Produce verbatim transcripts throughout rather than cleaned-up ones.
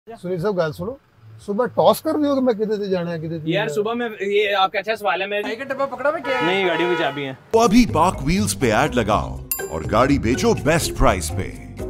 सुनील साहब गाल सुनो, सुबह टॉस कर रही हो कि मैं किधर से जाना है किधर से यार सुबह में ये आपका अच्छा सवाल है। मैं एक डब्बा पकड़ा मैं क्या नहीं, गाड़ियों की चाबी है। तो अभी पाक व्हील्स पे ऐड लगाओ और गाड़ी बेचो बेस्ट प्राइस पे।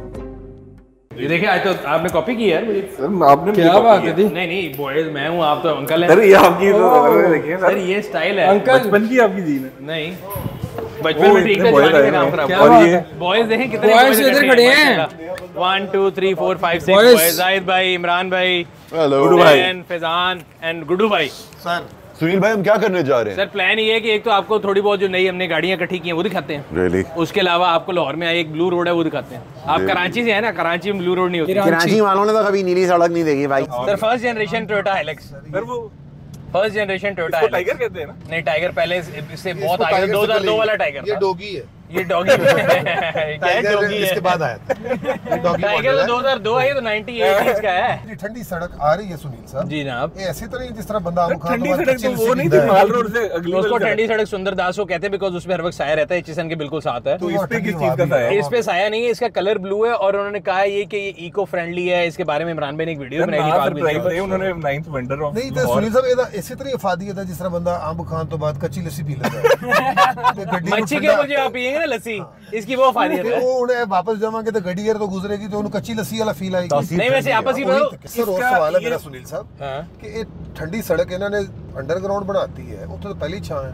ये देखिए आज तो आपने कॉपी की यार मुझे। सर आपने क्या बात है? नहीं नहीं बॉयज मैं हूँ, आप तो अंकल हैं। सर ये आपकी तो देखिए सर ये स्टाइल है अंकल बचपन की आपकी जीन है। नहीं बचपन में ठीक है, जवानी में काम खराब। और ये बॉयज देखें कितने बॉयज इधर खड़े हैं। One two three four five six boys. Zahid भाई, इमरान भाई, गुड्डू भाई, फैजान एंड गुड्डू भाई। सर सुनील भाई हम क्या करने जा रहे हैं? सर प्लान ये है कि एक तो आपको थोड़ी बहुत जो नई हमने गाड़ियां इकट्ठी की हैं वो दिखाते हैं। really? उसके अलावा आपको लाहौर में एक ब्लू रोड है वो दिखाते हैं। आप really? कराची से है ना, कराची में ब्लू रोड नहीं होती। कराची वालों ने तो कभी नीली सड़क नहीं देखी भाई। Sir first generation Toyota Hilux. Sir वो फर्स्ट जनरेशन टोयोटा इसको टाइगर कहते हैं ना? नहीं टाइगर पहले इससे बहुत आगे, दो हज़ार दो वाला टाइगर। ये डॉगी है, ये डॉगी टाइगर इसके बाद आया था। टाइगर तो दो हज़ार दो है, ये तो अट्ठानवे का है। ठंडी सड़क आ रही है सुनील साहब जी जनाब। ये ऐसे तो नहीं जिस तरह बंदा आम खान ठंडी सड़क तो वो नहीं थी माल रोड से अगली। उसको ठंडी सड़क सुंदर दास को कहते हैं बिकॉज उसमें हर वक्त साया रहता है, एचएसएन के बिल्कुल साथ है। तो इस पे किस चीज का साया है? इस पे साया नहीं है, इसका कलर ब्लू है और उन्होंने कहा ये कि ये इको फ्रेंडली है। इसके बारे में इमरान भाई ने एक वीडियो बनाई थी, उन्होंने नाइन्थ वेंडर ऑफ नहीं तो सुनील साहब ਇਹਦਾ ਇਸੇ ਤਰ੍ਹਾਂ ਇਫਾਦੀਅਤ है जिस तरह बंदा आम खान तो बाद कच्ची लस्सी पी लेता है। मच्छी के मुझे आप पिएंगे ना लस्सी, इसकी वो फायदा है। वो उन्हें वापस जावांगे तो गड्डी तो गुजरेगी तो उन्हें कच्ची लस्सी वाला फील आएगी। नहीं वैसे आपस ही बताओ। सर और सवाल है मेरा सुनील साहब कि ये ठंडी सड़क इन्होंने अंडरग्राउंड बनाती है, उत्ते तो पहली छां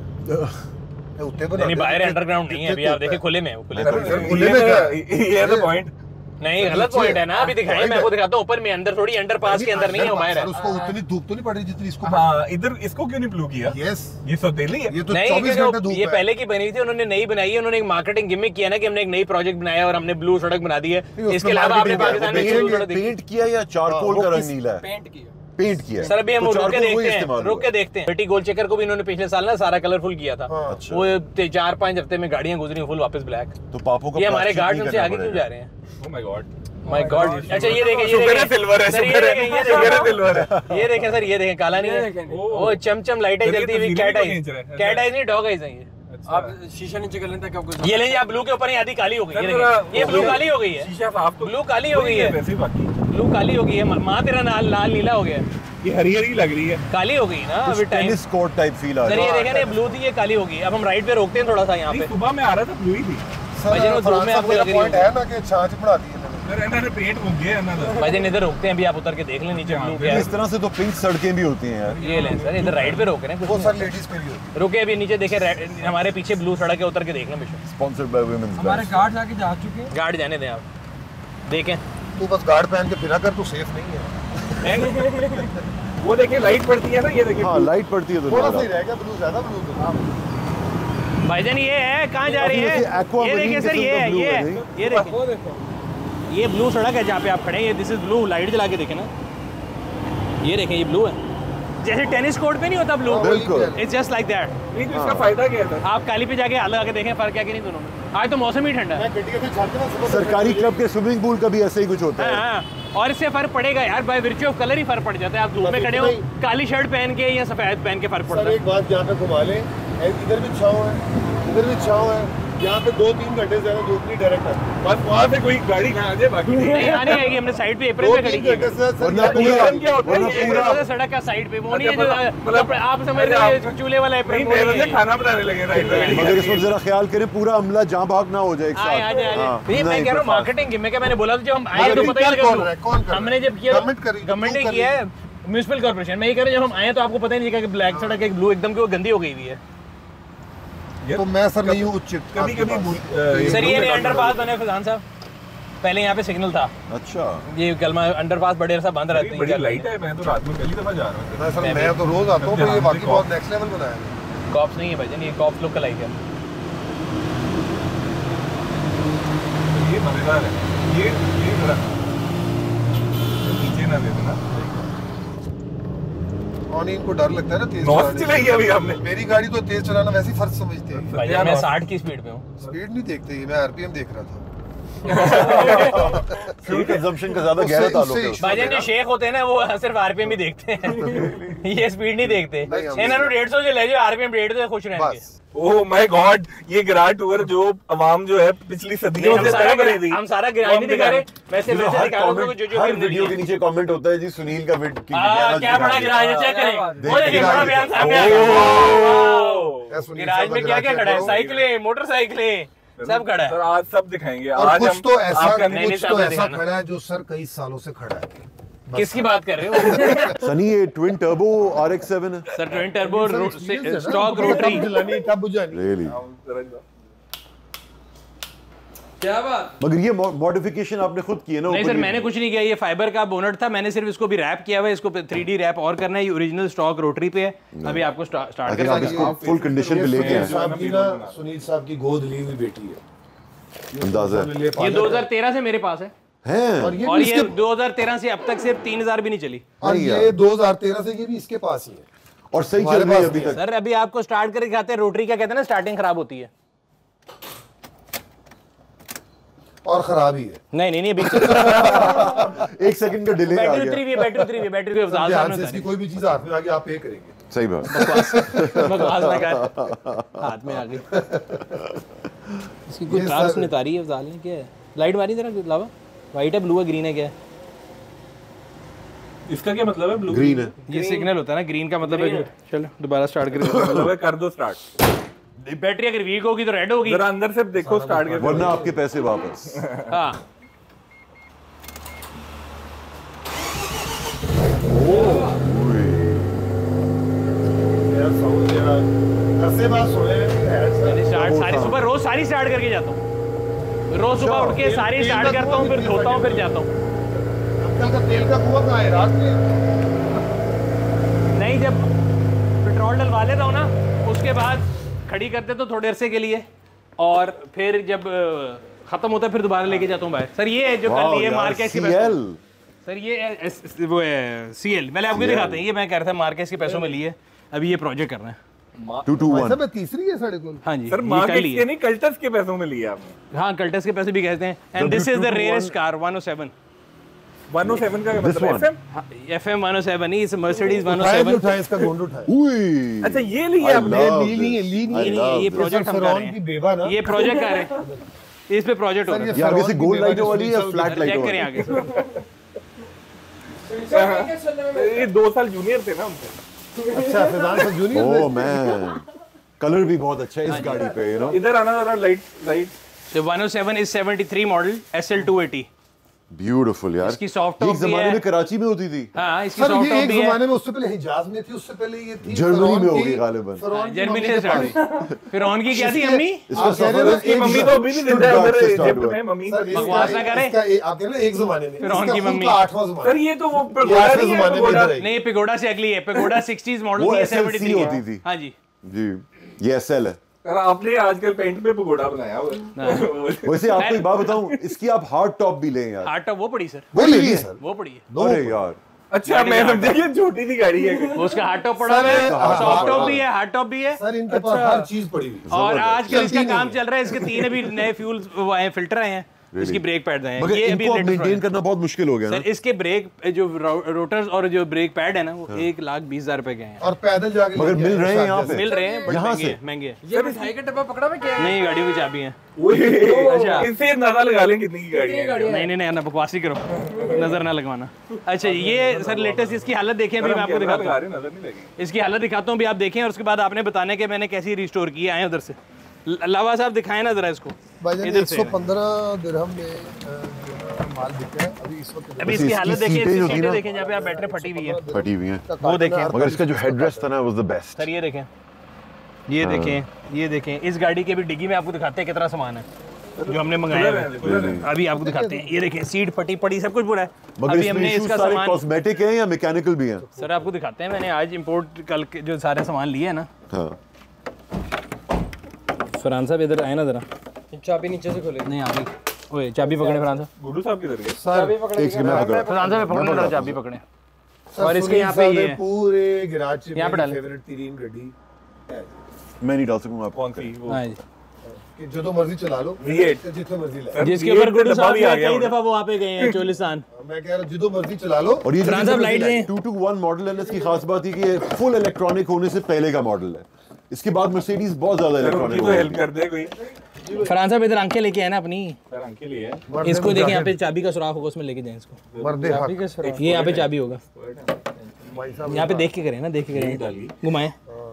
है, उत्ते बना नहीं बाहर अंडरग्राउंड नहीं है अभी, आप देखिए खुले में है, खुले में। खुले में ये है पॉइंट। नहीं गलत पॉइंट है ना, अभी दिखाएं मैं आपको दिखाता हूं ऊपर में, अंदर थोड़ी अंडर पास के अंदर नहीं है, बाहर है। उसको उतनी धूप तो नहीं पड़ रही जितनी इसको। हां इधर इसको क्यों नहीं ब्लू किया? यस ये सौतेली है। ये तो चौबीस घंटे धूप है। ये पहले की बनी थी, उन्होंने नई बनाई है। उन्होंने एक मार्केटिंग गिमिक किया ना कि हमने एक नई प्रोजेक्ट बनाया और हमने ब्लू सड़क बना दी है। इसके अलावा आपने पाकिस्तान में पेंट किया या चारकोल का रंग नीला है? पेंट किया। पेंट किया सर अभी हम रुक के देखते हैं, रुक के देखते हैं। बेटी गोल चेकर को भी इन्होंने पिछले साल ना सारा कलरफुल किया था। वो चार पांच हफ्ते में गाड़ियां गुजरी फुल वापस ब्लैक। तो पापों का ये हमारे गार्ड हमसे आगे क्यों जा रहे हैं? Oh my God, my God. अच्छा ये देखें, ये देखें सिल्वर है, शुगर है सिल्वर है। ये देखें सर, ये देखें काला नहीं है, वो चमचम लाइटें जलती हुई कैट आईज। कैट आइज नहीं डॉग आइज है ये। आप शीशा नीचे कर लेते हैं। ये ले आप ब्लू के ऊपर ही आधी काली हो गई है। ये ब्लू काली हो गई है, शीशा साफ तो ब्लू काली हो गई है, वैसे ही बाकी ब्लू काली हो गई है। माँ तेरा लाल लाल नीला हो गया, ये हरी हरी लग रही है, काली हो गई ना अभी time. Tennis court type feel आ सर रहा ये है। देखें ना, ब्लू थी ये काली हो गई। अब हम राइट पे रोकते हैं थोड़ा सा यहाँ पे। सुबह में आ रहा था ब्लू ही थी। भाईजान वो धूप में आपको लग रही पॉइंट है ना कि छांच बढ़ा दी है सर इन्होंने पेंट हो गया ना। भाईजान इधर रोकते हैं अभी, आप उतर के देख लें नीचे ब्लू क्या है। इस तरह से तो पिंक सड़कें भी होती हैं यार। ये लें सर, इधर राइट पे रोक रहे हैं वो कुछ सर लेडीज पे भी होती रुके अभी नीचे देखे, हमारे पीछे ब्लू सड़क है, उतर के देख लें बेशक। स्पॉन्सर्ड बाय वुमेन्स हमारे गार्ड आके जा चुके हैं। गार्ड जाने दें आप, देखें। है। तू बस गार्ड पहन के फिरा कर, तू सेफ नहीं है। वो देखिए लाइट पड़ती है ना, ये देखिए हाँ लाइट पड़ती है तो थोड़ा सा ही रह गया ब्लू, ज्यादा ब्लू तो भाईजान ये है कहाँ जा रही है? ये देखिए सर, ये है, ये है, ये देखिए ये ब्लू सड़क है जहाँ पे आप खड़े हैं। ये दिस इज ब्लू, लाइट जला के देखें ना, ये देखें ये ब्लू है, जैसे टेनिस कोर्ट पे नहीं होता ब्लू, बिल्कुल इट्स जस्ट लाइक दैट। नहीं तो इसका फायदा क्या है? आप काली पे जाके हाथ लगा के देखें फर्क क्या कि नहीं दोनों में। आज तो मौसम ही ठंडा है। सरकारी क्लब के स्विमिंग पूल का भी ऐसे ही कुछ होता है। हाँ, और इससे फर्क पड़ेगा यार, बाय वर्च्यू ऑफ कलर ही फर्क पड़ जाता है। आप धूप में खड़े हो काली शर्ट पहन के या सफेद पहन के फर्क पड़ता है। एक बात यहाँ पे घुमा ले, इधर भी छाँव है, इधर भी छाँव है, यहाँ पे दो तीन घंटे ज्यादा धूप नहीं डायरेक्ट है, बस वहाँ से कोई गाड़ी कहाँ आ जाए बाकी नहीं आनी आएगी। हमने साइड पे अप्रैल पे खड़ी की है सड़क का साइड पे, वो नहीं है जो आप समझ रहे हैं चूल्हे वाला अप्रैल। खाना बनाने लगे मगर इस वक्त जरा ख्याल करें पूरा अमला जहाँ भाग ना हो जाए एक साथ। ये मैं कह रहा हूँ मार्केटिंग में क्या मैंने बोला था, जब हम आए तो पता ही लगा। हमने जब किया गवर्नमेंट ने किया है, म्यूनिसिपल कॉर्पोरेशन। मैं ये कह रहा हूँ जब हम आए तो आपको पता ही नहीं लगा कि ब्लैक सड़क एक ब्लू एकदम की वो गंदी हो गई हुई है। तो मैं सर नहीं हूँ उचित कभी कभी सर ये नहीं अंडरपास बने फैजान साहब, पहले यहाँ पे सिग्नल था। अच्छा ये कलमा अंडरपास बड़े अरसा बंद रहते हैं। बड़ी लाइट है, मैं तो रात में पहली दफा जा रहा हूँ। मैं सर मैं तो रोज आता हूँ, ये बाकी बहुत नेक्स्ट लेवल बनाया है। कॉप्स नहीं है भाईजान, ये कॉप्स लोग का लाइक है। ये मजेदार है, ये ये जरा नीचे ना दे देना। और इनको डर लगता है ना तेज चलाने। अभी आपने मेरी गाड़ी तो तेज चलाना वैसे ही फर्ज समझते हैं। भाईजान मैं साठ की स्पीड पे हूँ। स्पीड नहीं देखते, मैं आरपीएम देख रहा था। फ्यूल कंजम्पशन का ज्यादा गहरा ताल्लुक है। भाईजान जो शेख होते हैं ना वो सिर्फ आरपीएम ही देखते हैं, ये स्पीड नहीं देखते। इन्होंने डेढ़ सौ जो ले जाओ आरपीएम डेढ़ सौ खुश रहेंगे। ओह माय गॉड, ये गैराज टूर जो अवाम जो है पिछली सदियों से तय करी थी। हम सारा गैराज नहीं दिखा रहे, वैसे वैसे दिखा रहे हैं जो जो हर वीडियो के नीचे कमेंट होता है जी सुनील का वीडियो क्या बड़ा गैराज है, चेक करें। वो देखिए बड़ा बयान सामने आ गया। गैराज में क्या क्या खड़ा है, साइकिलें, मोटरसाइकिलें सब खड़ा है। सर आज सब दिखाएंगे। और आज कुछ हम तो ऐसा आपका नहीं, कुछ नहीं, तो सामने ऐसा दिखाना। खड़ा है जो सर कई सालों से खड़ा है। किसकी बात कर रहे हो? सनी ये twin turbo R X seven है sir twin turbo stock rotary जलानी तब बुझानी। रियली। क्या बात। मगर ये मॉडिफिकेशन आपने खुद की है ना? नहीं सर मैंने कुछ नहीं किया, ये फाइबर का बोनट था, मैंने सिर्फ इसको भी रैप किया हुआ है, इसको थ्री डी रैप और करना है। ये ओरिजिनल स्टॉक रोटरी पे है। अभी आपको स्टार्ट कर आप इसको फुल कंडीशन पे लेके आए। साहब की ना सुनील साहब की गोद ली हुई बेटी है, अंदाजा है। ये दो हज़ार तेरह से मेरे पास है हैं और ये और भी ये इसके- दो हज़ार तेरह से अब तक सिर्फ तीन हज़ार भी नहीं चली। और ये दो हज़ार तेरह से ये भी इसके पास ही है और सही हमारे चल रही है पास अभी तक। सर अभी आपको स्टार्ट करके दिखाते हैं। रोटरी क्या कहते हैं ना, स्टार्टिंग खराब होती है और खराब ही है। नहीं नहीं नहीं अभी एक सेकंड का डिले आ बैटरी गया। उतरी हुई है, बैटरी उतरी हुई है, बैटरी को अफजाल ध्यान साहब से ने इसकी कोई भी चीज हाथ में आ गई आप पे करेंगे। सही बात। बकवास ना कर, हाथ में आ गई। इसकी कोई ये कार सर- उसने तारी है, अफजाल ने क्या है? लाइट मारी जरा लावा, वाइट है, ब्लू है, ग्रीन है, क्या है? इसका क्या मतलब है? ब्लू ग्रीन है। ये सिग्नल होता है ना, ग्रीन का मतलब है। चलो दोबारा स्टार्ट करें। मतलब है कर दो स्टार्ट। बैटरी अगर वीक होगी तो रेड होगी। जरा अंदर से देखो स्टार्ट करके। वरना आपके पैसे वापस। हाँ मेरा साउंड मेरा घर से बात सुने मैंने स्टार्ट सारी सुबह रोज सारी स्टार्ट करके जाता हूँ। रोज सुबह उठ के सारी स्टार्ट करता हूँ, फिर धोता हूँ, फिर जाता हूँ। अंकल का तेल का कुआं कहाँ है? रात में नहीं, जब पेट्रोल डलवा लेता हूँ ना, उसके बाद खड़ी करते तो थोड़े अरसे के लिए, और फिर जब अ, खत्म होता है फिर दोबारा लेके जाता हूँ बाहर। सर ये है जो कल लिए मार्केट के पैसों, सीएल सर ये एस, वो है सीएल, पहले आपको दिखाते हैं। ये मैं कह रहा था मार्केट के पैसों में लिए, अभी ये प्रोजेक्ट करना है। Two two one. सब तीसरी है साढ़े को। हाँ जी, सर ये मार्केट कल लिए। के नहीं कल्टस के पैसों में लिया आपने। हाँ कल्टस के पैसे भी कहते हैं। And this is the rarest car one O seven. One O seven का क्या This मतलब one. है? F M one O seven ही, इस मर्सिडीज वन ओ उठाए भी सेवन। उठाए इसका गोंड उठाए। उई। अच्छा ये लिया आपने। love ली नहीं है, ली this. नहीं I नहीं, love ये this. प्रोजेक्ट हम कर फरौन रहे की हैं। बेवा ना। ये प्रोजेक्ट कर रहे हैं, इस पे प्रोजेक्ट हो रहा है। ये आगे से फरौन की गोल बेवा लाइटों जो वाली या सुनील फ्लैट साहब लाइटों चेक करें वाली? आगे। ये दो साल जूनियर थे ना हमसे। अच्छा फैजान साहब जूनियर थे। ओह मैन, कलर भी बहुत अच्छा है इस गाड़ी पे, यू नो। इधर आना जरा light light. So one oh seven is seventy-three model S L two eighty। Beautiful यार। इसकी soft ये top एक जमाने भी है। में कराची में होती थी। हाँ इसकी सर सॉफ्ट ये टॉप एक भी है। जमाने में, उससे पहले हिजाज में थी, उससे पहले ये थी जर्मनी फरौन में की- होगी गालिबन। फरौन की जर्मनी मम्मी से के स्टार्ट पास। हुई। फिर ऑन की क्या थी अम्मी? इसका आप कह रहे सफर हो ना, इसकी मम्मी तो अभी भी जिंदा है स्टुटगार्ट से उधर स्टार्ट इजिप्ट हुआ में। है। मम्मी सर इसका- बकवास ना करें। इसका ए- आप कह रहे हो एक जमाने में, फरौन इसका की खुद मम्मी। का आठवां जमाना। सर ये तो वो ये पगोड़ा आठवें नहीं है, जमाने में पगोड़ा। इधर आई। नहीं पेगोडा से अगली है, पेगोडा सिक्सटीज़ मॉडल वो की है, S L C seventy three होती थी। हाँ जी। जी, ये एसएल है। सर आपने आजकल पेंट पे पगोड़ा बनाया हुआ है। वैसे आपको एक बात बताऊं, इसकी आप हार्ड टॉप भी लें यार। हार्ड टॉप वो पड़ी सर, वो ले ली सर। वो पड़ी है। अरे यार, अच्छा मैं समझा कि छोटी सी गाड़ी है। वो उसका हार्ड टॉप पड़ा हुआ है, सॉफ्ट टॉप भी है, हार्ड टॉप भी है। सर इनके पास हर चीज पड़ी हुई है। और आजकल इसका चलती काम नहीं चल रहा है, इसके तीन अभी नए फ्यूल वो आए, फिल्टर आए हैं, इसकी ब्रेक पैड आए हैं। मगर ये अभी इनको लेटेस्ट मेंटेन करना बहुत मुश्किल हो गया ना। सर इसके ब्रेक जो रो- रोटर्स और जो ब्रेक पैड है ना, वो एक लाख बीस हजार रुपए के हैं। और पैदल जाके मगर लेके मिल आए रहे हैं यहाँ शायद पे। मिल रहे हैं बट यहाँ महंगे से? हैं, महंगे हैं। ये मिठाई का डब्बा पकड़ा में क्या है? नहीं गाड़ियों की चाबी है। अच्छा इससे अंदाजा लगा लें कितनी की गाड़ी है। नहीं नहीं नहीं ना बकवासी करो, नजर ना लगवाना। अच्छा ये सर लेटेस्ट इसकी हालत देखें, अभी मैं आपको दिखाता हूँ। नजर नहीं लगी। इसकी हालत दिखाता हूँ, अभी आप देखें और उसके बाद आपने बताना कि मैंने कैसी रिस्टोर की है। आए उधर से लावा साहब दिखाएं ना जरा इसको भाईजान इधर एक से। सौ पंद्रह दिरहम में अ, जो है माल बिका है अभी इस वक्त। अभी बस इसकी इसकी हालत देखें, सीटें इसकी जो थी सीटें ना, देखें जहाँ पे आप बैटरी फटी हुई है, फटी हुई हैं। वो देखें। मगर इसका जो हेडरेस्ट था ना वाज द बेस्ट। सर ये देखें, ये देखें, ये देखें। इस गाड़ी के भी डिग्गी में आपको दिखाते हैं कितना सामान है जो हमने मंगाया है। अभी आपको दिखाते हैं, ये देखें सीट फटी पड़ी, सब कुछ पूरा है। मगर अभी इसमें हमने इश्यूज इसका सारे सामान कॉस्मेटिक हैं या मैकेनिकल भी हैं? सर आपको दिखाते हैं, मैंने आज इंपोर्ट कल के जो सारे सामान लिए है ना। हाँ, फरहान साहब इधर आए ना जरा। चाबी नीचे से खोले। नहीं आप ओए चाबी पकड़े फरहान साहब। गुड्डू साहब किधर गए? सर एक सेकंड में पकड़ा। फरहान साहब पकड़ो जरा, चाबी पकड़े। सर, और इसके सुनील यहाँ पे साहब ये ने है। पूरे गिराज यहाँ पे डालें। फेवरेट तीन गड्डी है मैं नहीं डाल सकूंगा आपको। कौन सी वो? हाँ जी, कि जो तो मर्जी चला लो, V eight। जितने मर्जी ले। जिसके ये ऊपर तो गुड्डू डब्बा साहब भी आ ने गया कई होगा। दफा वो वहाँ पे गए हैं चोलिस्तान। मैं कह रहा हूँ जितो मर्जी चला लो। और ये फरहान साहब लाइट दें। टू टू वन मॉडल है ना, इसकी खास बात है कि ये फुल इलेक्ट्रॉनिक होने से पहले का मॉडल है। इसके बाद मर्सिडीज बहुत ज्यादा इलेक्ट्रॉनिक तो हेल्प कर दे कोई। फरहान साहब इधर आंखें लेके आए ना अपनी, आंखें लिए इसको देखिए यहाँ पे चाबी का सुराख होगा, उसमें लेके जाएं इसको। मर्दे हक ये यहाँ पे चाबी होगा, यहाँ पे देख के करें ना, देख के करें, घुमाएं।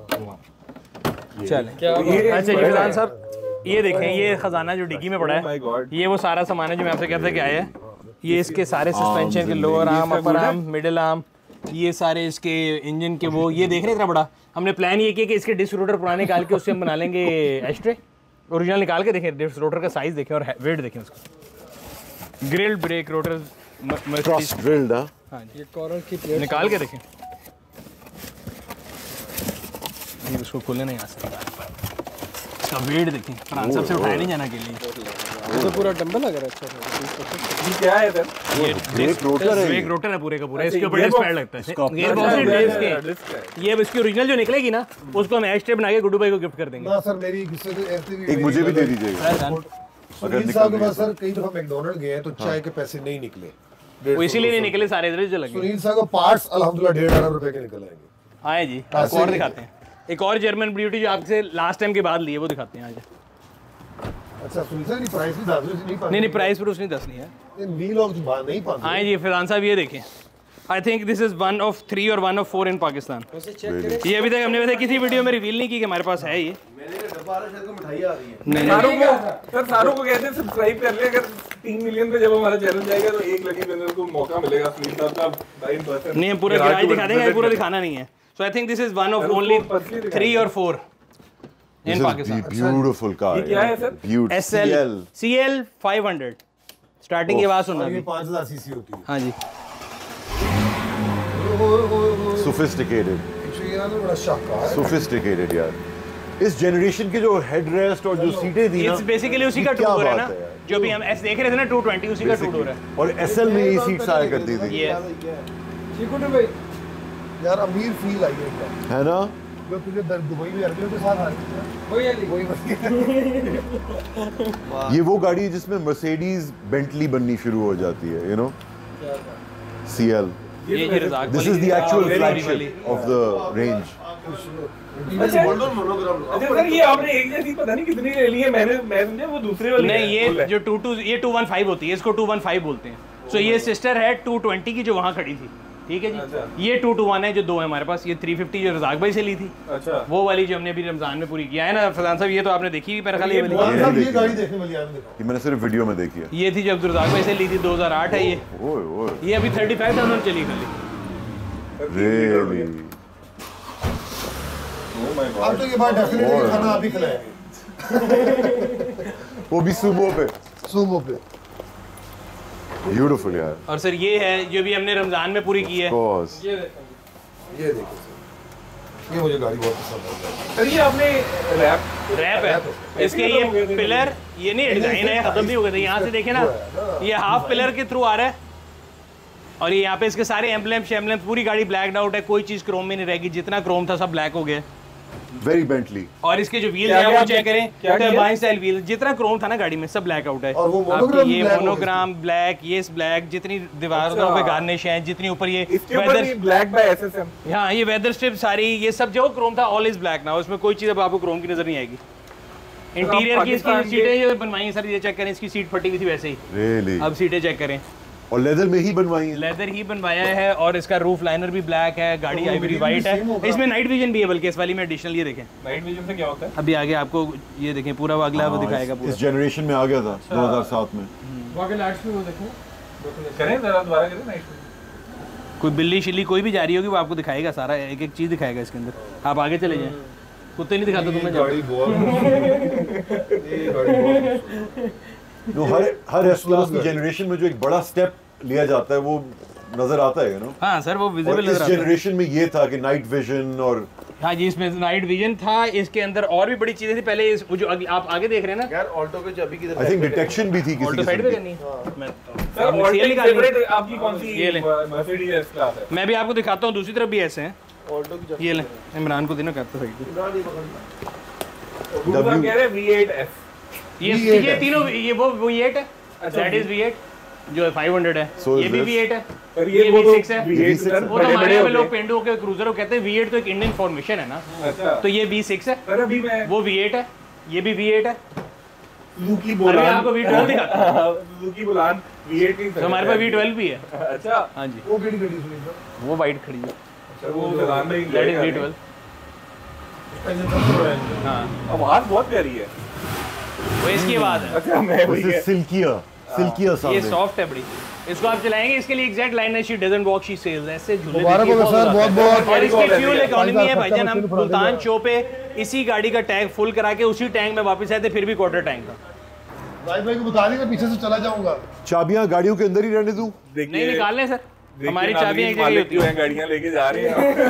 चलें अच्छा जी फरहान साहब ये देखें, ये खजाना जो डिग्गी में पड़ा है, ये वो सारा सामान है जो मैं आपसे कहता कि आया है। ये इसके सारे सस्पेंशन के lower arm, upper arm, middle arm, ये सारे इसके इंजन के वो, ये देख रहे इतना बड़ा। हमने प्लान ये किया कि इसके डिस्क रोटर पुराने निकाल के उससे हम बना लेंगे एस्ट्रे, ओरिजिनल निकाल के देखें, डिस्क रोटर का साइज देखें और वेट देखें उसका। ग्रिल्ड ब्रेक रोटर ड्रिल्ड, हाँ जी, ये कॉर्नर की प्लेट निकाल के देखें, ये उसको खोलने नहीं आ सकता। इसका वेट देखें, फरहान साहब से उठाया नहीं जाना के लिए, ये तो पूरा डंबल लग रहा है। अच्छा ये क्या है सर? ये ब्रेक रोटर है, ब्रेक रोटर है पूरे का पूरा, इसके ऊपर डिस्क पैड लगता है, गियर बॉक्स है डिस्क के। ये इसकी ओरिजिनल जो निकलेगी ना, उसको हम एस्ट्रे बना के गुड्डू भाई को गिफ्ट कर देंगे। ना सर मेरी किसी से ऐसे भी एक मुझे भी दे दीजिएगा। सुनील साहब के पास सर कई दफा मैकडॉनल्ड गए हैं तो चाय के पैसे नहीं निकले, वो इसीलिए नहीं निकले, सारे इधर जो लगे। सुनील साहब को पार्ट्स अल्हम्दुलिल्लाह डेढ़ हजार रुपए के निकल आएंगे। आए जी, आपको और दिखाते हैं एक और जर्मन ब्यूटी जो आपसे लास्ट टाइम के बाद लिए, वो दिखाते हैं आज। अच्छा सुनील साहब नहीं प्राइस भी दाद नहीं नहीं नहीं प्राइस पर उसने दस नहीं है, ये वी लॉग बात नहीं पाते। आए जी फरहान साहब ये देखें, I think this is one of three और one of four in Pakistan. ये अभी तक हमने वैसे किसी वीडियो में रिवील नहीं की कि हमारे पास है ये। नहीं सारों को सर सारों को कहते हैं सब्सक्राइब कर ले, अगर तीन मिलियन पे जब हमारा चैनल जाएगा तो एक लकी विनर को मौका मिलेगा सुनील साहब का बाई परसेंट। नहीं, पूरा गिराज दिखा देंगे, पूरा दिखाना नहीं है। So I think this is one of only three और four in Pakistan. Beautiful car. ये क्या है sir? Beautiful C L five hundred starting की आवाज सुनना। ये पाँच हजार सीसी होती है। हाँ जी, सोफिस्टिकेटेड, ये ना बड़ा शानदार है। सोफिस्टिकेटेड यार। इस जनरेशन के जो हेडरेस्ट और जो सीटें थी ना, इट्स बेसिकली उसी का टू डोर है ना, जो भी हम एस देख रहे थे ना टू ट्वेंटी, उसी का टू डोर है। और एसएल में ये सीट्स आया करती थी। ये चिकुटे भाई यार अमीर फील आई है एकदम, है ना? जो तुझे दर दुबई में अरबियों के साथ आ रही है वही वही ये वो गाड़ी है जिसमें मर्सिडीज बेंटली बननी शुरू हो जाती है, यू नो, सीएल। ये ये Razzaq this is the actual flagship of the range. अच्छा सर ये आपने एक जैसी पता नहीं कितनी ले ली है, मैंने मैं समझा वो दूसरे वाली नहीं, ये जो टू टू ये टू वन फाइव होती है, इसको टू वन फाइव बोलते हैं। सो ये सिस्टर है टू ट्वेंटी की जो वहाँ खड़ी थी, ठीक है जी। ये टू टू वन है जो दो है हमारे पास। ये थ्री फिफ्टी जो रज़ाक भाई से ली थी, अच्छा वो वाली जो हमने अभी रमजान में पूरी किया है ना फरहान साहब, ये तो आपने देखी मेरा ख्याल ये वाली। ये गाड़ी देखने वाली आपने देखा? ये मैंने सिर्फ वीडियो में देखी है। ये थी जो अब्दुल रज़ाक भाई से ली थी, दो हज़ार आठ है ये। ओए ओए ये अभी थर्टी फाइव थाउजेंड चली खाली। रियली अब तो ये बात डेफिनेटली खाना आप ही खिलाएंगे, वो भी सुबह पे, सुबह पे। ब्यूटीफुल यार। और सर ये है जो भी हमने रमजान में पूरी की है। कोर्स ये देखो ये देखो ये मुझे गाड़ी बहुत पसंद है। सर ये आपने रैप रैप है इसके, ये पिलर ये नहीं डिजाइन है, खत्म भी हो गए थे। यहाँ से देखे ना, ये हाफ पिलर के थ्रू आ रहा है, और ये यहाँ पे इसके सारे एम्बलेम शेम्बलेम, पूरी गाड़ी ब्लैक आउट है, कोई चीज क्रोम में नहीं रहेगी, जितना क्रोम था सब ब्लैक हो गया। Very Bentley. और इसके जो व्हील है वो चेक करें, टर्बाइन स्टाइल व्हील, जितना क्रोम था ना गाड़ी में सब ब्लैक आउट है। और वो आपकी ये मोनोग्राम ब्लैक, ये ब्लैक, जितनी दीवारों पे गार्निश है, जितनी ऊपर ये वेदर ब्लैक बाय एसएसएम, हाँ ये वेदर स्ट्रिप सारी, ये सब जो क्रोम था ऑल इज ब्लैक ना, उसमें कोई चीज अब आपको क्रोम की नजर नहीं आएगी। इंटीरियर की इसकी सीटें जो बनवाई सर, ये चेक करें, इसकी सीट फटी हुई थी वैसे ही, रियली। अब सीटें चेक करें, और लेदर में ही बनवाई है, लेदर ही बनवाया है। और इसका रूफ लाइनर भी ब्लैक है, गाड़ी आइवरी वाइट है, इसमें नाइट विजन भी है, बल्कि इस वाली में एडिशनल। ये देखें नाइट विजन से क्या होता है, अभी आगे आपको ये देखें पूरा वो अगला वो दिखाएगा पूरा। इस जनरेशन में आ गया था दो हज़ार सात में। वाके लाइट्स भी वो देखो, करें जरा दोबारा करें नाइट। कोई बिल्ली शिल्ली कोई भी जा रही होगी वो आपको दिखाएगा, सारा एक एक चीज दिखाएगा इसके अंदर। आप आगे चले जाएं, कुत्ते नहीं दिखाता तुम्हें गाड़ी बहुत ये गाड़ी बहुत नो, हर हर एस क्लास की जनरेशन में जो एक बड़ा स्टेप लिया जाता है वो नजर आता है, यू नो। हाँ सर वो विजिबल और नजर इस आता है। जनरेशन में ये था कि नाइट विजन, और हाँ जी इसमें नाइट विजन था, इसके अंदर और भी बड़ी चीजें थी। पहले इस वो जो अगली आप आगे देख रहे हैं ना यार ऑल्टो पे चाबी किधर आई थिंक डिटेक्शन भी थी किसी ऑल्टो साइड पे किस्म करनी है। मैं सर हमने ऑल सीएल टाइम निकाली है। फेवरेट आपकी कौन सी ये लें। मर्सिडीज एस क्लास है? मैं भी आपको दिखाता हूँ, दूसरी तरफ भी ऐसे हैं। ऑल्टो की ये लें, इमरान को देना कहता है दूसरा कह रहे हैं वी एट एस। ये ये तीनों ये वो वी एट है, दैट इज वी एट। जो फाइव हंड्रेड है, So ये is भी this? वी एट है, और ये ये वो वी सिक्स है। V eight सर वो तो बड़े हमारे बड़े यहाँ पे होते लोग हैं। पेंडो के क्रूजर को कहते हैं, वी एट तो एक इंडियन फॉर्मेशन है ना, अच्छा तो ये वी सिक्स है, सर अभी मैं वो वी एट है, ये भी वी एट है। लूकी अरे बुलान आपको वी ट्वेल्व दिखाता हूं। लूकी बुलान V eight की तो हमारे पास वी ट्वेल्व भी है। अच्छा हाँ जी, वो केड़ी गड्डी सुनी सर वो वाइट खड़ी है, अच्छा वो बुलान में दैट इज वी ट्वेल्व। हाँ, आवाज बहुत प्यारी है। वो इसकी आवाज़ है, अच्छा मैं वही This है is silkier, silkier ये sounding. सॉफ्ट है बड़ी। इसको आप चलाएंगे, इसके लिए एग्जैक्ट लाइन है, she doesn't walk she sails, ऐसे झूले मुबारक देखिए हो सर, बहुत बहुत और इसकी बहुत फ्यूल है। इकोनॉमी है भाईजान। हम खर्चा मुल्तान चौ पे इसी गाड़ी का टैंक फुल करा के उसी टैंक में वापस आए थे, फिर भी क्वार्टर टैंक था। भाई भाई को बता देंगे, पीछे से चला जाऊंगा। चाबियां गाड़ियों के अंदर ही रहने दूं? नहीं निकाल लें सर, देखिए हमारी नाज़रीन, चाबियां एक जगह मालिक होती जो है। हैं गाड़ियां लेके जा रहे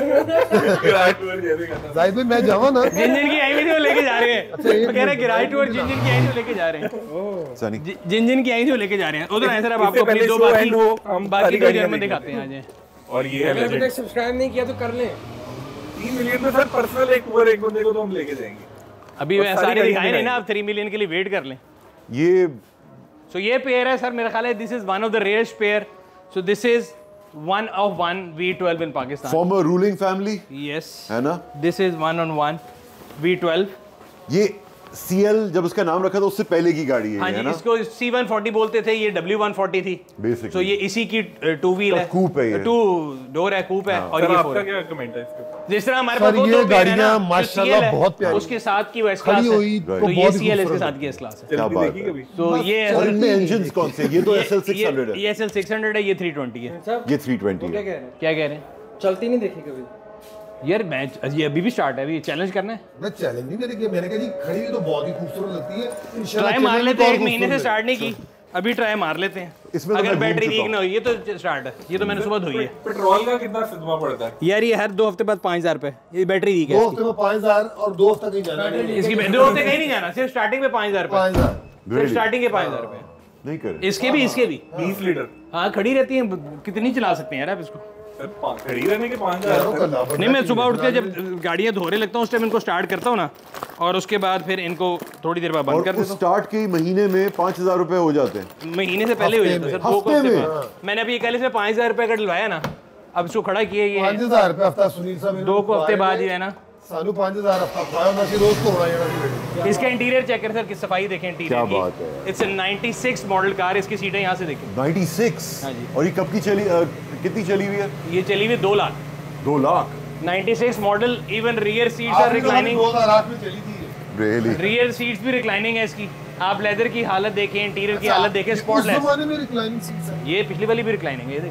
हैं किराए टूर जैसे करता जाहिद भाई मैं जाऊँ ना। जिन जिन की आई हुई थी वो लेके जा रहे हैं, वो कह रहे हैं किराए टूर जिन जिन की आई थी वो लेके जा रहे हैं, सनी जि- जिन जिन की आई थी वो लेके जा रहे हैं। उधर आए सर, अब आपको इससे अपनी पहले दो show बाकी end हो, हम बाकी सारी दो गाड़ियां जर्मन देखेंगे। दिखाते हैं। आ जाए, और ये है अगर अभी legend। तक सब्सक्राइब नहीं किया तो कर लें। तीन मिलियन में सर पर्सनल एक टूर एक बंदे को तो हम लेके जाएंगे। अभी और वह सारी सारे गाड़ियां दिखाए नहीं ना, दिखाएंगे। आप थ्री मिलियन के लिए वेट कर लें। ये सो ये पेयर है सर, मेरा ख्याल है this is one of the rarest pair. So this is one of one V twelve in Pakistan. Former ruling family yes, है ना? This is one on one V twelve. ये सीएल जब उसका नाम रखा था उससे पहले की गाड़ी है हाँ ये, जी, है ना? इसको सी वन फोर्टी बोलते थे, ये डब्ल्यू वन फोर्टी थी। Basically. सो ये इसी की टू व्हील है, coupe है ये। टू डोर है, कूप है, और सर ये आपका फोर है। क्या कमेंट है इसके ऊपर? जिस तरह हमारे सर, पास वो ये दो पेयर है ना, गाड़ियां जो माशाल्लाह C L है, बहुत प्यारी। उसके साथ की वो एस क्लास खड़ी है, हुई तो तो ये बहुत ही सी एल इसके खूबसूरत साथ की एस क्लास है। क्या चल के बात देखी है। कभी? तो ये और इनमें इंजन कौन से? ये तो एस एल सिक्स हंड्रेड है, ये एस एल सिक्स हंड्रेड है, ये थ्री ट्वेंटी है। सब ये थ्री ट्वेंटी क्या है। कह रहे हैं? क्या कह रहे हैं? चलती नहीं देखी कभी। यार मैच ये अभी भी स्टार्ट है, अभी चैलेंज करना है, मैं चैलेंज नहीं मैंने किया, मैंने कहा जी खड़ी हुई तो बहुत ही खूबसूरत लगती है। इंशाल्लाह ट्राई मार चलेंगे लेते तो हैं। और एक महीने से खूबसूरत स्टार्ट नहीं की, अभी ट्राई मार लेते हैं। इसमें तो अगर मैं घूम बैटरी चुका वीक ना हुई, ये तो स्टार्ट है, ये तो मैंने सुबह धोई है। पेट्रोल का कितना सदमा पड़ता है? यार ये हर दो हफ्ते बाद पाँच हजार रुपए, ये बैटरी वीक है दो इसकी। हफ्ते में पाँच हजार और दो हफ्ते कहीं जाना नहीं। इसकी दो हफ्ते कहीं नहीं जाना, सिर्फ स्टार्टिंग में पाँच हजार रुपए, पाँच हजार सिर्फ Really? स्टार्टिंग के पाँच हजार रुपए। नहीं करे इसके भी इसके भी बीस लीटर हाँ, खड़ी रहती है, कितनी चला सकते हैं यार आप इसको। सर पाँच खड़ी रहने के पाँच यारों हजार का लाभ नहीं, मैं सुबह उठ के जब गाड़ियाँ धोने लगता हूँ उस टाइम इनको स्टार्ट करता हूँ ना, और उसके बाद फिर इनको थोड़ी देर बाद बंद और कर उस देता हूँ। स्टार्ट के ही महीने में पाँच हजार रुपए हो जाते हैं। महीने से पहले हो जाता है सर, दो हफ्ते हफ्ते में? बाद। मैंने अभी कल इसमें पाँच हजार रुपए का डलवाया ना, अब इसको खड़ा किया ये पाँच हजार रुपये हफ्ता सुनील साहब दो को हफ्ते बाद ही है ना। सानू पाँच हजार हफ्ता पाया ना सी रोज तो होना जाना। इसका इंटीरियर चेक करें सर, की सफाई देखें इंटीरियर क्या की। बात है। It's ninety six model car, इसकी सीटें यहाँ से देखें। नाइंटी सिक्स हाँ जी। और ये कब की चली अ, कितनी चली हुई है? ये चली हुई दो लाख। दो लाख ninety six model, even rear seats are reclining, दो हजार आठ में चली थी। रियली? रियर सीट्स भी रिक्लाइनिंग है इसकी। आप लेदर की हालत देखें, इंटीरियर की हालत देखें, उस स्पॉटलेस। जमाने में रिक्लाइनिंग सीट्स हैं। ये पिछली वाली भी रिक्लाइनिंग है, ये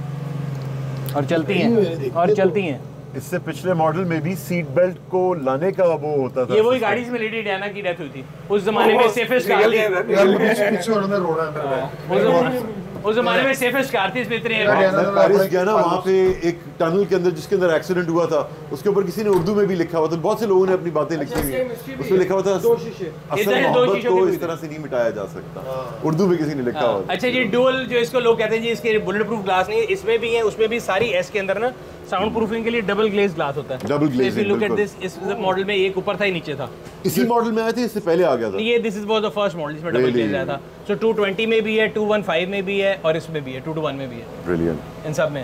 देखो, और चलती हैं और चलती हैं। इससे पिछले मॉडल में भी सीट बेल्ट को लाने का वो होता था। ये वही गाड़ी जिसमें लेडी डायना की डेथ हुई थी, उस जमाने में सेफेस्ट कार थी। यार मुझे पीछे होने में रोना है मेरे को। उस जमाने- उस जमाने में सेफेस्ट कार थी, इसमें इतने मैं पेरिस गया ना, वहाँ पे एक टनल के अंदर जिसके अंदर एक्सीडेंट हुआ था, उसके ऊपर किसी ने उर्दू में भी लिखा हुआ था। बहुत से लोगों ने अपनी बातें लिखी हुई हैं। उसमें लिखा हुआ था दो शीशे। असल इधर दो मोहब्बत शीशों की को भी इस तरह से नहीं मिटाया जा सकता। उर्दू में किसी ने लिखा हुआ था। अच्छा जी, डुअल जो इसको लोग कहते हैं जी, इसके बुलेट प्रूफ ग्लास नहीं है, इसमें भी है, उसमें भी सारी एस के अंदर ना साउंड प्रूफिंग के लिए डबल ग्लेज ग्लास होता है। Double glazing, if you look at बिल्कुल। दिस, इस मॉडल में एक ऊपर था, ही नीचे था। इसी मॉडल में आए थे, इससे पहले आ गया था। ये this is was the first model जिसमें डबल Really? ग्लेज आया था। सो टू ट्वेंटी में भी है, टू फिफ्टीन में भी है, और इसमें भी है, टू ट्वेंटी वन में भी है, ब्रिलियंट। इन सब में।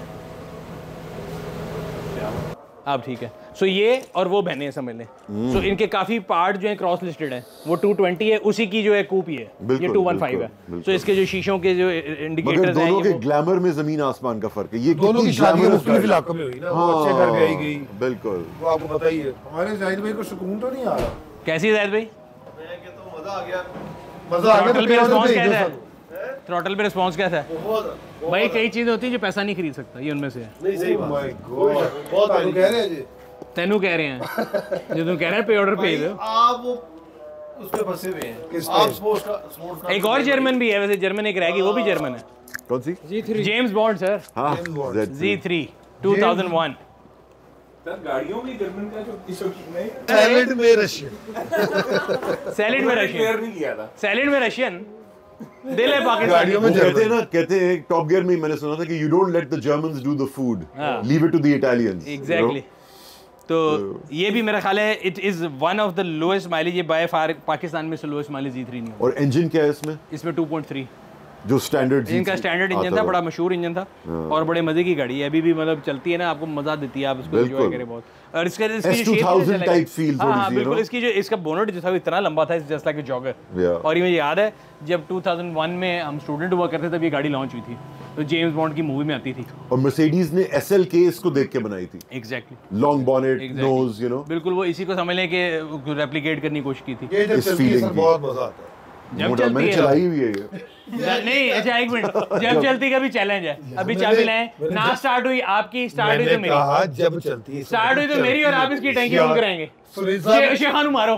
आप ठीक है। सो so ये और वो बहने हैं, समझ लें। सो so इनके काफी पार्ट जो है क्रॉस लिस्टेड है। वो टू ट्वेंटी है, उसी की जो है कूप ही है, ये बिल्कुल, टू वन फाइव है। बिल्कुल, सो so इसके जो शीशों के जो मगर इंडिकेटर्स हैं, दोनों के ये वो- ग्लैमर में जमीन आसमान का फर्क है। ये दोनों की कितनी शादी glamorous मुख्तलिफ गाड़ी- इलाकों में हुई ना, वो अच्छे घर गई गई, बिल्कुल। वो आपको पता ही है। हमारे जाहिद भाई को सुकून तो नहीं आ रहा। कैसी है जाहिद भाई? मजा आ गया तो थ्रॉटल पे पे रिस्पॉन्स भेज दो कैसा है? सब। थ्रॉटल पे रिस्पॉन्स कैसा है? भाई कई चीजें होती हैं जो पैसा नहीं खरीद सकता, ये उनमें से है। Oh my God, बहुत आलू कह रहे हैं जी। तेनू कह रहे हैं जो तुम कह रहे हैं, पे ऑर्डर पे दो। आप वो उस पे फंसे हुए हैं। किस आप पे? स्पोर्ट्स का स्पोर्ट्स का एक और जर्मन भी है, वैसे जर्मन एक रहेगी, वो भी जर्मन है, कौन सी? Z three. James Bond sir, हाँ, Z Z three two thousand one. Sir गाड़ियों में जर्मन का जो शौकीन है, सैलेड में रशियन। सैलेड में रशियन, क्लियर नहीं किया था। सैलेड में रशियन, दिल है पाकिस्तान। गाड़ियों में वो कहते हैं जर्मन। ना, कहते हैं टॉप गियर में मैंने सुना था कि you don't let the Germans do the food, leave it to the Italians. Exactly. तो ये भी मेरा ख्याल है it is one of the lowest mileage, ये बाय फार पाकिस्तान में से लोएस्ट माइलेज जी थ्री नहीं और इंजन क्या है इसमें? इसमें टू पॉइंट थ्री जो स्टैंडर्ड इनका स्टैंडर्ड इंजन था, बड़ा मशहूर इंजन था और बड़े मजे की गाड़ी है, अभी भी मतलब चलती है ना, आपको मजा देती है, आप इसको एंजॉय करें बहुत। और इसका इसकी जो शेप टाइप फील थोड़ी सी, बिल्कुल इसकी जो इसका बोनट जो था इतना लंबा था, जस्ट लाइक अ जॉगर। और ये मुझे याद है जब टू थाउज़ेंड वन में हम स्टूडेंट हुआ करते तब ये गाड़ी लॉन्च हुई थी, तो जेम्स बॉन्ड की मूवी में आती थी। और मर्सिडीज ने एसएल के इसको देख के बनाई थी। Exactly, long bonnet, nose, you know, बिल्कुल वो इसी को समझने के रेप्लिकेट करने की कोशिश की थी। ये जब चलती है बहुत मजा आता है, जब चलती है चलाई हुई है ये। नहीं अच्छा एक मिनट, जब चलती का भी चैलेंज है, अभी चाबी लाएं ना, स्टार्ट हुई आपकी, स्टार्ट हुई तो मेरी, कहा जब चलती है स्टार्ट हुई तो मेरी और आप इसकी टैंकी फुल कराएंगे। शेखान मारो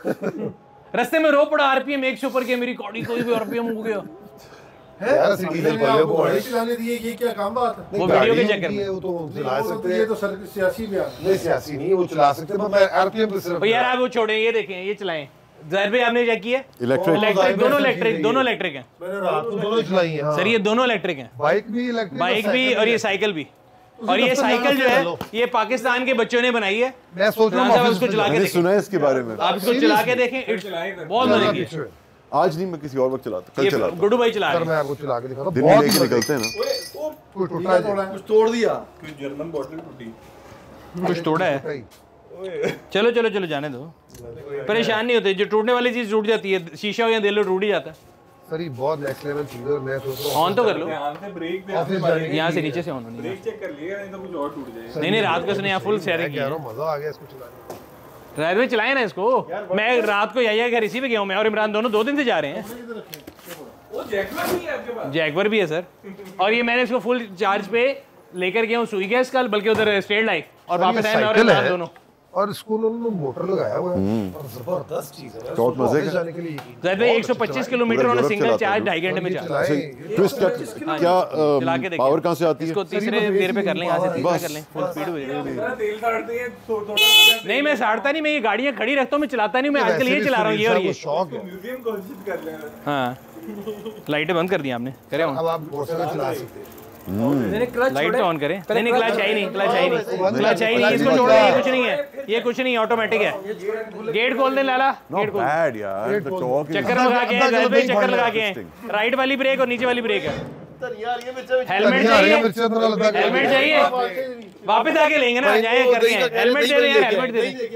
रास्ते में रो पड़ा, आरपीएम एक सौ ऊपर के, मेरी गाड़ी कोई भी आरपीएम हो गया यार सिटीजन को आपको गाड़ी चलाने दी है, ये क्या काम बात है? वो वीडियो के चक्कर में वो तो चला सकते हैं, ये तो सर सियासी बयान नहीं, सियासी नहीं, वो चला सकते हैं, मैं आरपीएम पे सिर्फ यार आप वो छोड़ें, ये देखें, ये चलाएं ज़ाहिर भाई, आपने चेक किया इलेक्ट्रिक, इलेक्ट्रिक दोनों इलेक्ट्रिक दोनों इलेक्ट्रिक हैं। मैंने रात को दोनों चलाई हैं। सर ये दोनों इलेक्ट्रिक हैं, बाइक भी इलेक्ट्रिक, बाइक भी और ये साइकिल भी। और ये साइकिल जो है ये पाकिस्तान के बच्चों ने बनाई है। मैं सोच रहा हूं इसको चला के देखें, सुना है इसके बारे में, आप इसको चला के देखें, बहुत मजे की। आज नहीं, मैं किसी और वक्त चलाता, कल चलाता। गुड्डू भाई चला रहे हैं, मैं आपको चला के दिखाता हूं, दिन में लेके निकलते हैं ना। कोई टूटा है, कुछ तोड़ दिया, कोई जर्मन बॉटल टूटी, कुछ तोड़ा है। चलो चलो चलो जाने दो, परेशान नहीं होते, जो टूटने वाली चीज टूट जाती है, शीशा हो या दिल हो टूट ही जाता है। सर ये बहुत नेक्स्ट लेवल चीज है, मैं सोच रहा हूं ऑन तो कर लो, ध्यान से ब्रेक पे ऑफिस जाने यहाँ से नीचे से ऑन होनी है, ब्रेक चेक कर लिएगा, नहीं तो कुछ और टूट जाएगा। नहीं नहीं रात को इसने यहाँ फुल शेयरिंग की कह है। रहा हूं मजा आ गया इसको चलाने में। रात में चलाए ना इसको, मैं रात को यही घर इसी पे गया हूँ, मैं और इमरान दोनों दो दिन से जा रहे हैं। वो जैकवर भी है आपके पास? जैकवर भी है सर, और ये मैंने इसको फुल चार्ज पे लेकर गया हूँ सुई गैस कल, बल्कि उधर स्ट्रेट लाइट, और वापस आए मैं और इमरान दोनों। और इसको उन्होंने मोटर लगाया हुआ है और जबरदस्त चीज है, बहुत मजे का। जाने के लिए ज़ाहिर भाई एक सौ पच्चीस किलोमीटर उन्होंने सिंगल चार्ज ढाई घंटे में चला। ट्विस्ट क्या पावर कहाँ से आती है? इसको तीसरे गियर पे कर लें, यहाँ से तीसरा कर लें, फुल स्पीड हो जाएगी। तेल साड़ते हैं थोड़ा, नहीं मैं साड़ता नहीं, मैं ये गाड़ियाँ खड़ी रखता हूँ, मैं चलाता नहीं, मैं आजकल ये चला रहा हूँ, ये और ये शौक है। म्यूजियम कोशिश कर लेना। हाँ लाइटें बंद कर दी आपने, करे अब आप मोटरसाइकिल चला सकते हैं। लाइट ऑन करें, नहीं नहीं क्लच है ही नहीं, क्लच है ही नहीं, क्लच है ही नहीं, इसको छोड़ो, ये कुछ नहीं है, ये कुछ नहीं, ऑटोमेटिक है। गेट खोल दे लाला, गेट खोल, बैड यार, द टॉक इज चक्कर लगा के हैं, भाई चक्कर लगा के हैं, राइट वाली ब्रेक और नीचे वाली ब्रेक है। हेलमेट चाहिए, हेलमेट चाहिए, वापस आके लेंगे ना, जाए करके हेलमेट दे रहे हैं, हेलमेट दे रहे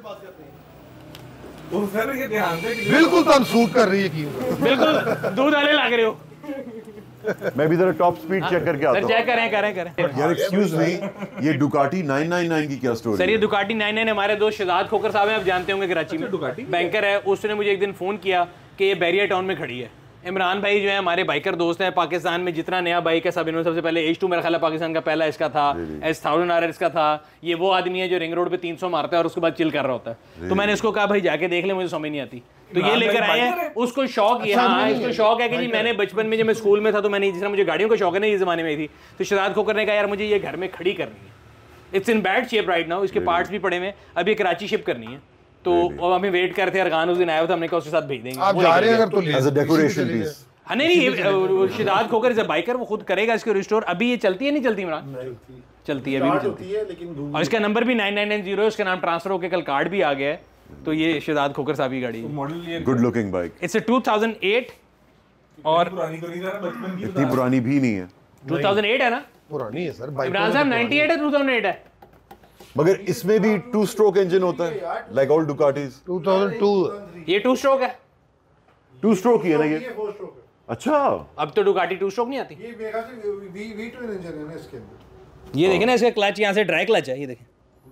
हैं। बिल्कुल तो सूट कर रही है की, बिल्कुल दूध वाले लग रहे हो। मैं भी जरा टॉप स्पीड चेक करके आता हूं। चेक करें करें करें यार एक्सक्यूज मी, ये डुकाटी नाइन नाइन नाइन की क्या स्टोरी? सर ये दुकाटी नाइन नाइन हमारे दोस्त शहजाद खोकर साहब हैं, आप जानते होंगे, कराची में दुकाटी बैंकर है, उसने मुझे एक दिन फोन किया कि ये बैरियर टाउन में खड़ी है। इमरान भाई जो है हमारे बाइकर दोस्त हैं, पाकिस्तान में जितना नया बाइक है सब इन्होंने, सबसे पहले एच टू मेरा ख्याल है पाकिस्तान का पहला इसका था, एस थाउजेंड आर इसका था। ये वो आदमी है जो रिंग रोड पे तीन सौ मारता है और उसके बाद चिल कर रहा होता है। तो मैंने इसको कहा भाई जाके देख ले, मुझे समझ नहीं आती, तो ये लेकर आए हैं। उसको शौक ये, हाँ इसको शौक है कि जी मैंने बचपन में जब मैं स्कूल में था तो मैंने, जिस तरह मुझे गाड़ियों का शौक है ना ये जमाने में थी, तो शहजाद खोकर ने कहा यार मुझे ये घर में खड़ी करनी है, it's in bad shape right now, इसके पार्ट्स भी पड़े हुए हैं, अभी कराची शिप करनी है। तो अब हमें वेट करते हैं, अरगान उस दिन आया हुआ था, हमने कहा उसके साथ भेज देंगे, आप जा रहे हैं अगर तो एज अ डेकोरेशन पीस। हाँ नहीं नहीं, Shahzad Khokhar is a biker, वो खुद करेगा इसके रिस्टोर। अभी ये चलती है नहीं चलती इमरान? चलती है, अभी भी चलती है, लेकिन और इसका नंबर भी नाइन नाइन नाइन जीरो है, उसका नाम ट्रांसफर होकर कल कार्ड भी आ गया है। तो ये शहजाद खोकर साहब की गाड़ी है, good looking bike, it's two thousand eight और पुरानी तो नहीं था बचपन की, इतनी पुरानी भी नहीं है, टू थाउजेंड एट है ना पुरानी है सर इमरान साहब, नाइंटी एट है, टू थाउजेंड एट है, मगर इसमें भी टू स्ट्रोक इंजन होता है like all Ducatis. Two thousand two ये टू स्ट्रोक है, टू स्ट्रोक ही है ना ये? अच्छा, अब तो डुकाटी टू स्ट्रोक नहीं आती। ये मेरा वी वी टू इंजन है ना इसके अंदर। ये देखें ना, इसका क्लच यहाँ से ड्राई क्लच है, ये देखें।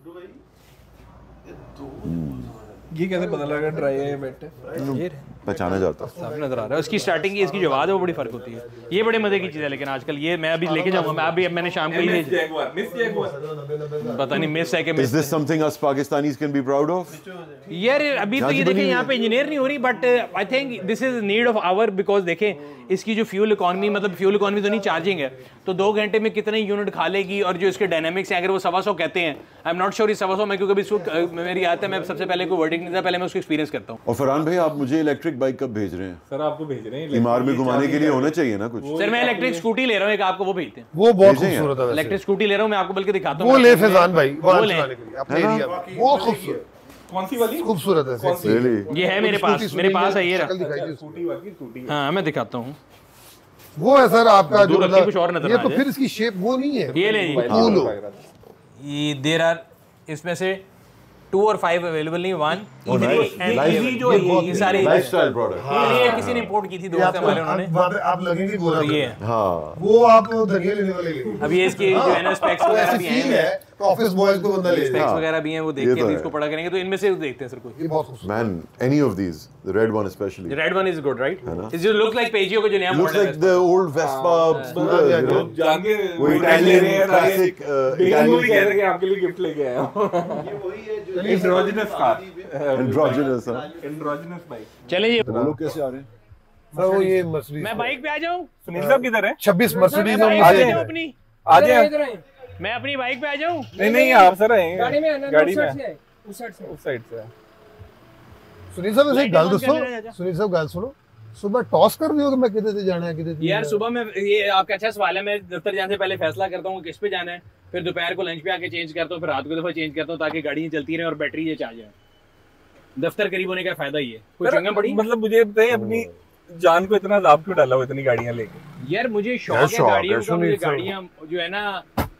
ये कैसे पता लगा ड्राई है वेट है? पहचाना जाता साफ नजर आ रहा है, उसकी स्टार्टिंग की इसकी जो आवाज़ है वो बड़ी फर्क होती है। ये बड़े मजे की चीज़ है, लेकिन आजकल ये मैं अभी लेके जाऊंगा, मैं अभी मैंने शाम को ही मिस जैगवार, मिस जैगवार, पता नहीं मिस है कि है। Miss is this something us Pakistanis can be proud of? यार अभी तो ये देखें यहाँ पे इंजीनियर नहीं हो रही, but I think this is need of our, because देखें इसकी जो फ्यूल इकॉनमी, मतलब फ्यूल इकॉनमी तो नहीं चार्जिंग है, तो दो घंटे में कितने यूनिट खा लेगी, और जो इसके डायनामिक्स हैं अगर वो सवा सौ कहते हैं, आई एम नॉट श्योर ये सवा सौ, मैं क्योंकि इसको मेरी आदत है, मैं सबसे पहले कोई वर्डिंग नहीं था, पहले मैं उसको एक्सपीरियंस करता हूँ। और फरहान भाई आप मुझे इलेक्ट्रिक बाइक कब भेज रहे हैं? सर आपको भेज रहे हैं, इमार में घुमाने के लिए होना चाहिए ना कुछ। सर मैं इलेक्ट्रिक स्कूटी ले रहा हूँ एक, आपको वो भेजते हैं, वो बहुत खूबसूरत है, इलेक्ट्रिक स्कूटी ले रहा हूँ मैं, आपको बल्कि दिखाता हूँ, वो ले फैजान भाई, वो वो ले चलाने के लिए अपने एरिया में, वो खूबसूरत, कौन सी वाली खूबसूरत है, कौन सी? Really? ये है मेरे पास, मेरे पास है ये रहा। स्कूटी वाली स्कूटी, हाँ मैं दिखाता हूँ, वो है सर आपका जो मतलब कुछ और नजर ये आ तो जाए। फिर इसकी शेप वो नहीं है। ये ले कूल हो। ये देर आर इसमें से टू और फाइव अवेलेबल नहीं, वन Oh, nice. Nice. जो है ये- ये सारे लाइफस्टाइल प्रोडक्ट। ये किसी ने इंपोर्ट की थी दोस्त है हमारे, उन्होंने वहाँ पे आप लगेंगे गोरा तो ये करना। हाँ वो आप धनिया लेने वाले लेंगे। अब ये इसके जो है ना स्पेक्स तो वगैरह ऐसी भी फील हैं, है तो ऑफिस बॉयज को बंदा ले स्पेक्स जाए। वगैरह भी हैं, वो देख ये के तो भी है। इसको पढ़ा करेंगे, तो इनमें से देखते हैं सर कोई। ये बहुत खूबसूरत। man any of these the red one especially The red one is good, right? It just looks like Peugeot का जो नया looks model like the old Vespa scooters, you know जान के वो Italian classic uh, Italian Italian कह रहे हैं आपके लिए गिफ्ट लेके आया हूं। एंड्रोजिनस कार, androgynous हाँ एंड्रोजिनस बाइक। चलें जी, वो लोग कैसे आ रहे हैं सर वो ये मर्सिडीज मैं बाइक पे आ जाऊं, सुनील साहब किधर है? छब्बीस मर्सिडीज बाइक में पे आ से जाऊं अपनी, आ जाए। मैं अपनी बाइक पे आ जाऊं। नहीं नहीं आप सर आए गाड़ी में आना, गाड़ी उस में साइड से आए, उस साइड से। उस साइड से। सुनील साहब ऐसे लाइट गल बंद दसो करने जा। सुनील साहब गल सुनो सुबह टॉस कर रहे हो कि मैं किधर से जाना है किधर से यार जाना है? सुबह में ये आपका अच्छा सवाल है, मैं दफ्तर जाने से पहले फैसला करता हूँ किस पे जाना है, फिर दोपहर को लंच पे आके चेंज करता हूँ, फिर रात को दफा चेंज करता हूँ ताकि गाड़ी चलती रहे और बैटरी ये चार्ज जाए। दफ्तर करीब होने का फायदा ये कोई सर, चंगा पड़ी। मतलब मुझे बताइए अपनी जान को इतना लाभ क्यों डाला हो इतनी गाड़ियां लेके? यार मुझे शौक यार है शौक है, गाड़ियों का, मुझे सुनील साहब। गाड़ियां जो है ना,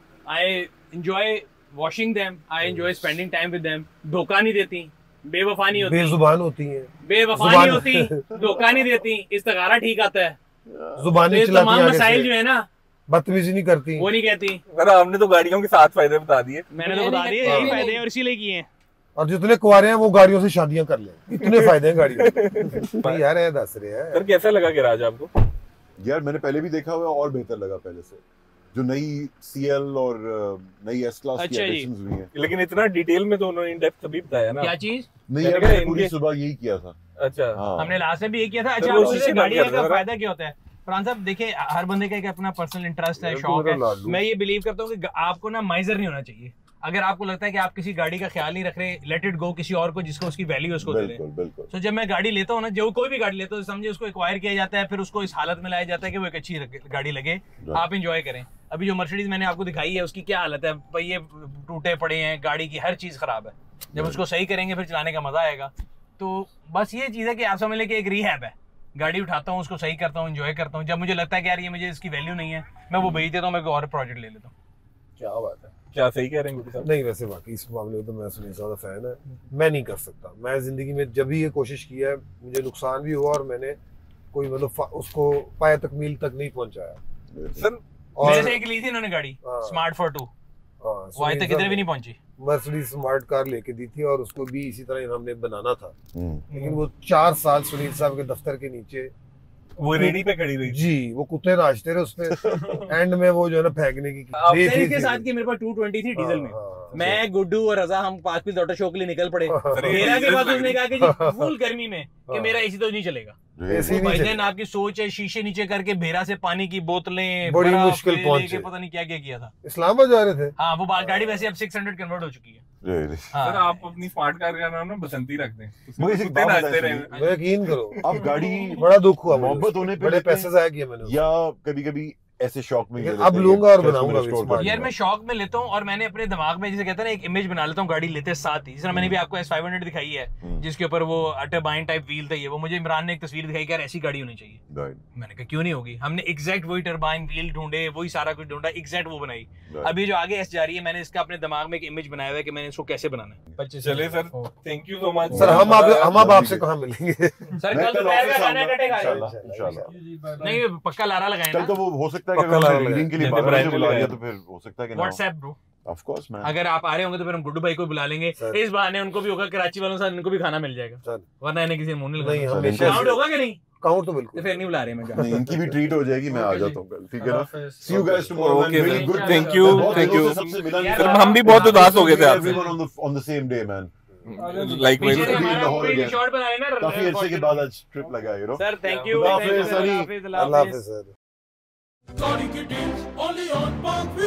I enjoy washing them, I enjoy spending time with them. धोखा नहीं देती, बेवफा नहीं होती, बेजुबान होती है, बेवफा जुबान- नहीं होती, धोखा नहीं देती, इस्तखारा ठीक आता है, जुबानी ये चलाती तमाम है मसाइल आगे जो से, है ना बदतमीजी नहीं करती। वो नहीं कहती। सर आपने तो गाड़ियों के सात फायदे बता दिए। मैंने तो बता दिए यही फायदे हैं और इसीलिए किए हैं। और जितने कुंवारे हैं वो गाड़ियों से शादियां कर ले, इतने फायदे हैं गाड़ियों के। भाई यार ये दस रहे हैं। सर कैसा लगा गैराज आपको? यार मैंने पहले भी देखा हुआ है और बेहतर लगा पहले से, जो नई सीएल और अ, नई एस क्लास की अच्छा जी। एडिशंस हुई हैं। लेकिन इतना डिटेल में तो उन्होंने इन डेप्थ अभी बताया ना। क्या चीज? नहीं मैंने यार कहा मैंने पूरी इनके- सुबह यही किया था। अच्छा हाँ हमने लास्ट में भी ये किया था। सर, अच्छा वो आप शीशे मुझे गाड़ी बंद कर का दो, फायदा क्या होता है फरहान साहब? देखिए हर बंदे का एक अपना पर्सनल इंटरेस्ट है, मेरे को शौक मेरा है। लाडू। मैं ये बिलीव करता हूँ कि आपको ना माइजर नहीं होना चाहिए। अगर आपको लगता है कि आप किसी गाड़ी का ख्याल नहीं रख रहे, लेट इट गो किसी और को जिसको उसकी वैल्यू है उसको दे बिल्कुल दें। बिल्कुल तो जब मैं गाड़ी लेता हूँ ना, जो कोई भी गाड़ी लेता हूँ, समझे उसको एक्वायर किया जाता है, फिर उसको इस हालत में लाया जाता है कि वो एक अच्छी गाड़ी लगे, आप इंजॉय करें। अभी जो मर्सिडीज मैंने आपको दिखाई है उसकी क्या हालत है, पहिए टूटे पड़े हैं, गाड़ी की हर चीज खराब है। जब उसको सही करेंगे फिर चलाने का मजा आएगा। तो बस ये चीज है कि आप समझ लें कि एक रिहैब है। गाड़ी उठाता हूँ, उसको सही करता हूँ, एंजॉय करता हूँ। जब मुझे लगता है कि यार ये मुझे इसकी वैल्यू नहीं है, मैं वो बेच देता हूँ, मैं कोई और प्रोजेक्ट ले लेता हूँ। क्या बात है। क्या सही कह रहे हैं गुड्डी साहब? नहीं वैसे वाकई इस मामले में तो मैं सुनील साहब का फैन है। मैं नहीं कर सकता। मैं जिंदगी में जब भी ये कोशिश की है मुझे नुकसान भी हुआ और मैंने कोई मतलब फा- उसको पाया तकमील तक नहीं पहुंचाया। सर और मेरे से एक ली थी इन्होंने गाड़ी, हाँ। स्मार्ट फोर टू, हाँ, वो आज सुनील तक किधर साहब भी नहीं पहुंची। मर्सिडीज स्मार्ट कार लेके दी थी और उसको भी इसी तरह हमने बनाना था, हम्म। लेकिन वो चार साल सुनील साहब के दफ्तर के नीचे वो रेडी पे खड़ी रही। जी वो कुत्ते नाचते रहे उस पे। एंड में वो जो है ना फेंकने की आप रेत ही इसके थी। साथ की मेरे पास टू ट्वेंटी थी डीजल में। हाँ, हाँ, मैं गुड्डू और रजा हम पांच पीस ऑटो शो के लिए निकल पड़े। हाँ, मेरा के बाद उसने कहा कि जी फुल गर्मी में कि हाँ। मेरा एसी तो नहीं चलेगा। ऐसे ही नहीं भाईजान चले। आपकी सोच है, शीशे नीचे करके भेरा से पानी की बोतलें बड़ी बर्फ मुश्किल ले- पहुंचे। लेके पता नहीं क्या क्या किया था। इस्लामाबाद जा रहे थे। हाँ वो बाल गाड़ी वैसे अब सिक्स हंड्रेड कन्वर्ट हो चुकी है। Really? हाँ। सर आप अपनी स्मार्ट कार का नाम ना बसंती रख दें। उसमें मुझे एक कुत्ते बात नाचते बताइए रहे। सुनील। मैं यकीन करो आप गाड़ी बड़ा दुख हुआ मुझे मोहब्बत उससे। होने पे बड़े लेते हैं? पैसे जाया किए मैंने उससे। या कभी कभी ऐसे शौक में ले लेकिन लेते अब हैं लूंगा और कि बनाऊंगा कैसे भी restore smart करना यार है। मैं शौक में लेता हूँ और मैंने अपने दिमाग में जिसे कहते हैं ना एक इमेज बना लेता हूँ गाड़ी लेते साथ ही। जिस तरह मैंने भी आपको एस फाइव हंड्रेड दिखाई है जिसके ऊपर वो टरबाइन टाइप व्हील था, ये वो मुझे इमरान ने एक तस्वीर दिखाई कि यार ऐसी गाड़ी होनी चाहिए। Right. मैंने कहा क्यों नहीं होगी। हमने एग्जैक्ट वही टरबाइन व्हील ढूंढे, वही सारा कुछ ढूंढा, एग्जैक्ट वो बनाई। Right. अभी जो आगे एस जा रही है मैंने इसका अपने दिमाग में एक इमेज बनाया हुआ है कि मैंने इसको कैसे बनाना है। पच्चीस चले sir, thank you so much sir हम आप हम अब आपसे कहाँ मिलेंगे? सर मैं कल कल दोपहर ऑफिस का खाना आऊंगा कटेगा। इंशाल्लाह इंशाल्लाह। नहीं पक्का लारा लगाए कल ना तो वो हो सकता है कि पक्का अगर लगा मैं रीडिंग के लिए लेंगे। बारह बजे बुला लगाया। लिया तो फिर हो सकता है कि ना WhatsApp bro. Of course man. अगर आप आ रहे होंगे तो फिर हम गुड्डू भाई को बुला लेंगे। सर। इस बहाने उनको भी होगा, कराची वालों से इनको भी खाना मिल जाएगा, सर वरना इन्हें किसी मुंह नहीं नहीं लगाना। हमेशा काउंट होगा कि नहीं? काउंट तो तो बिल्कुल। फिर नहीं बुला रहे मैं जा। नहीं इनकी भी ट्रीट हो जाएगी, मैं आ जाता हूँ कल, ठीक है ना? See you guys tomorrow. Okay, Really sir. good. Thank you, मैं बहुत thank दिनों you. से सबसे मिला नहीं सर, था। हम भी बहुत उदास हो गए थे आपसे। Everyone on the on the same day, man. Like पीछे से Like हमारा Lahore पूरी again. शॉट बना लेना। काफी अरसे के बाद आज ट्रिप लगा, you know. Sir thank you. खुदा हाफिज़, सनी। अल्लाह हाफिज़ sir. Gaudi ki deals only on Parkview.